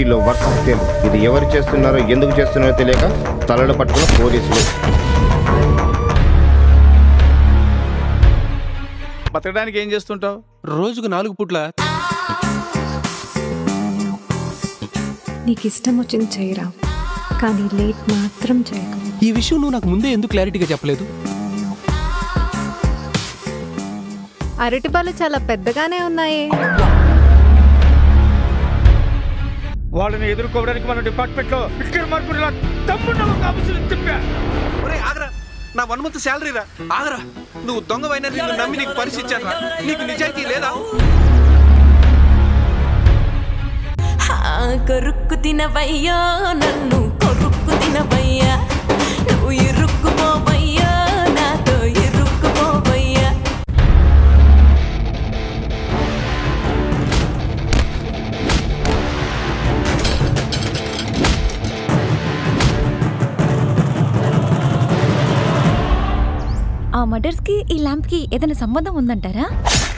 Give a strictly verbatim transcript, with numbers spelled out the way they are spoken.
సిటీలో వరుస హత్యలు. ఇది ఎవరు చేస్తున్నారో ఎందుకు చేస్తున్నారో తెలియక తలలు పట్టుకున్న పోలీసులు. బతకడానికి ఏం చేస్తుంటావు? రోజుకు నాలుగు పూట్ల. నీకు ఇష్టం వచ్చింది చేయరా, కానీ లేట్ మాత్రం చేయకు. ఈ విషయం నువ్వు నాకు ముందే ఎందుకు క్లారిటీగా చెప్పలేదు? అరటిపాలు చాలా పెద్దగానే ఉన్నాయి. వాళ్ళని ఎదుర్కోవడానికి మన డిపార్ట్మెంట్ లో విక్రమార్కుడిలా తమ్ముడు కాపుసులు తిప్పా. ఒరే ఆగరా, నా వన్ మంత్ శాలరీ రా. ఆగరా, నువ్వు దొంగవైనా నిన్ను నమ్మి నీకు పరిస్థితి నీకు నిజాయితీ లేదా? కొరుక్కు తినవయ్యా, నన్ను కొరుక్కు తినవయ్యా, నువ్వు ఇరుక్కుపోవయ్యా, నాతో ఇరుక్కుపోవయ్యా. ఆ మర్డర్స్ కి ఈ ల్యాంప్ కి ఏదైనా సంబంధం ఉందంటారా?